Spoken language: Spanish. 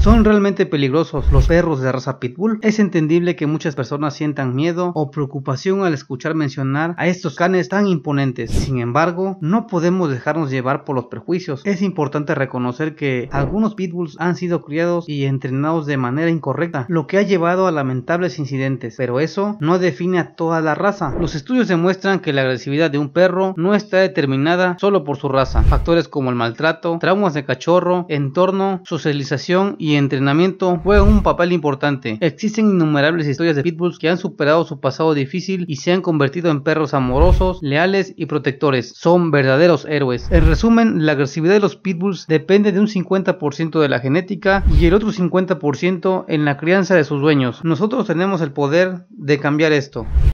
¿Son realmente peligrosos los perros de raza Pitbull? Es entendible que muchas personas sientan miedo o preocupación al escuchar mencionar a estos canes tan imponentes. Sin embargo, no podemos dejarnos llevar por los prejuicios. Es importante reconocer que algunos Pitbulls han sido criados y entrenados de manera incorrecta, lo que ha llevado a lamentables incidentes, pero eso no define a toda la raza. Los estudios demuestran que la agresividad de un perro no está determinada solo por su raza. Factores como el maltrato, traumas de cachorro, entorno, socialización y entrenamiento juegan un papel importante. Existen innumerables historias de Pitbulls que han superado su pasado difícil y se han convertido en perros amorosos, leales y protectores. Son verdaderos héroes. En resumen, la agresividad de los Pitbulls depende de un 50% de la genética y el otro 50% en la crianza de sus dueños. Nosotros tenemos el poder de cambiar esto.